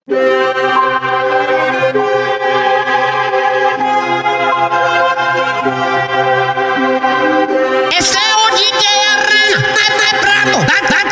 Esse é o DJ Arana, tá brabo,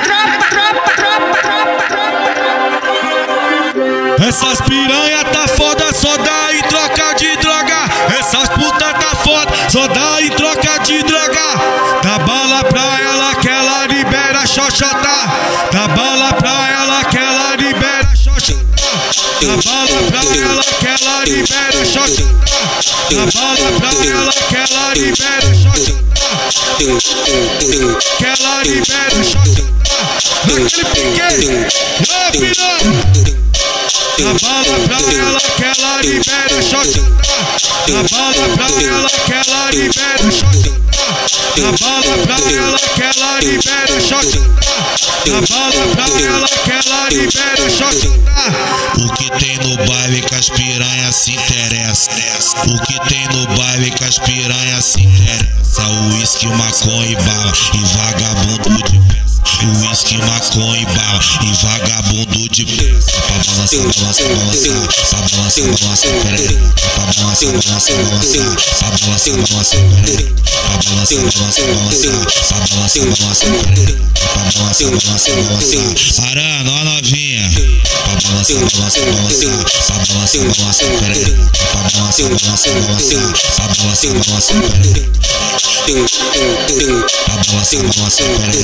tropa. Essas piranha tá foda, só dá em troca de droga. Essas puta tá foda, só dá em troca de droga. Dá bala pra ela que ela libera xoxota. Dá bala pra ela que ela libera xoxota. Dá bala pra ela que ela libera xoxota. Dá bala pra ela que ela libera xoxota. Que ela libera xoxota. Naquele pique, na piranha. Dá bala pra ela que ela libera xoxota. Dá bala pra ela que ela libera xoxota. Dá bala pra ela que ela libera xoxota. Dá bala pra ela que ela libera xoxota. O que tem no baile que as piranhas se interessa. O que tem no baile que as piranhas se interessa. Uísque, maconha e bala e vagabundo de peça. Uísque, maconha e bala e vagabundo de peça. Pra balançar, balançar, balançar. Pra balançar, balançar, peraí. Pra balançar, balançar, balançar. Pra balançar, balançar, peraí. Pra balançar, balançar, balançar. Pra balançar, balançar, peraí. Pra balançar, balançar, balançar. Arana, ó novinha. Pra balançar, balançar, balançar. Pra balançar, balançar, peraí. Pra balançar, balançar, balançar. Pra balançar, balançar, peraí. Pra balançar, balançar, peraí.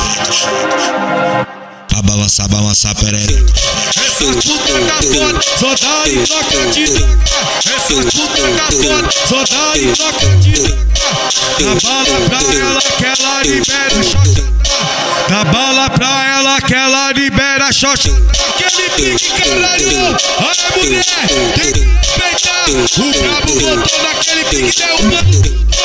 Pra balançar, balançar, peraí. Essas puta tá foda, só dá em troca de droga. Essas puta tá foda, só dá em troca de droga. Dá bala pra ela que ela libera xoxota. Dá bala pra ela que ela libera xoxota. Aquele pique, caralho. Olha mulher, tem que respeitar. O brabo botou naquele pique, deu um